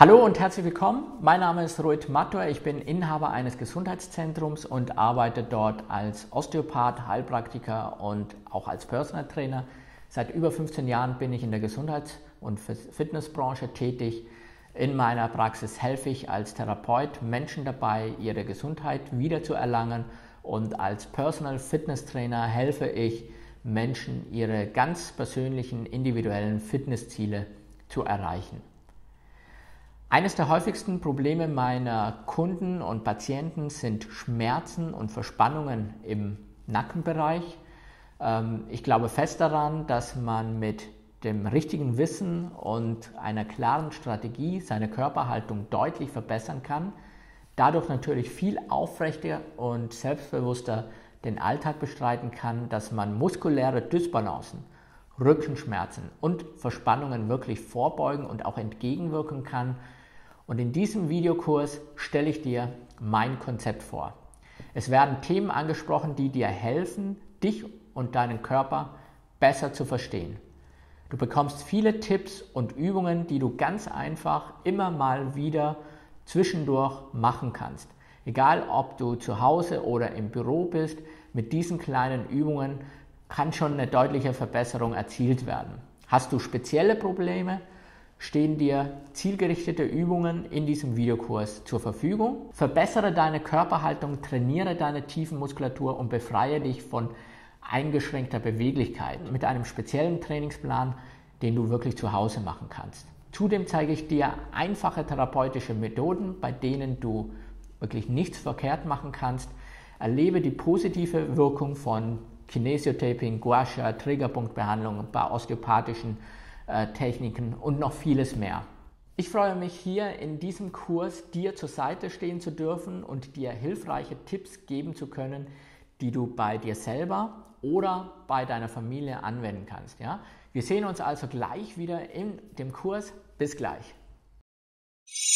Hallo und herzlich willkommen. Mein Name ist Rohit Mathur. Ich bin Inhaber eines Gesundheitszentrums und arbeite dort als Osteopath, Heilpraktiker und auch als Personal Trainer. Seit über 15 Jahren bin ich in der Gesundheits- und Fitnessbranche tätig. In meiner Praxis helfe ich als Therapeut Menschen dabei, ihre Gesundheit wiederzuerlangen, und als Personal Fitness Trainer helfe ich Menschen, ihre ganz persönlichen individuellen Fitnessziele zu erreichen. Eines der häufigsten Probleme meiner Kunden und Patienten sind Schmerzen und Verspannungen im Nackenbereich. Ich glaube fest daran, dass man mit dem richtigen Wissen und einer klaren Strategie seine Körperhaltung deutlich verbessern kann, dadurch natürlich viel aufrechter und selbstbewusster den Alltag bestreiten kann, dass man muskuläre Dysbalancen, Rückenschmerzen und Verspannungen wirklich vorbeugen und auch entgegenwirken kann. Und in diesem Videokurs stelle ich dir mein Konzept vor. Es werden Themen angesprochen, die dir helfen, dich und deinen Körper besser zu verstehen. Du bekommst viele Tipps und Übungen, die du ganz einfach immer mal wieder zwischendurch machen kannst. Egal, ob du zu Hause oder im Büro bist, mit diesen kleinen Übungen kann schon eine deutliche Verbesserung erzielt werden. Hast du spezielle Probleme, stehen dir zielgerichtete Übungen in diesem Videokurs zur Verfügung. Verbessere deine Körperhaltung, trainiere deine Tiefenmuskulatur und befreie dich von eingeschränkter Beweglichkeit mit einem speziellen Trainingsplan, den du wirklich zu Hause machen kannst. Zudem zeige ich dir einfache therapeutische Methoden, bei denen du wirklich nichts verkehrt machen kannst. Erlebe die positive Wirkung von Kinesiotaping, Gua Sha, Triggerpunktbehandlung bei osteopathischen Techniken und noch vieles mehr. Ich freue mich, hier in diesem Kurs dir zur Seite stehen zu dürfen und dir hilfreiche Tipps geben zu können, die du bei dir selber oder bei deiner Familie anwenden kannst. Ja? Wir sehen uns also gleich wieder in dem Kurs. Bis gleich.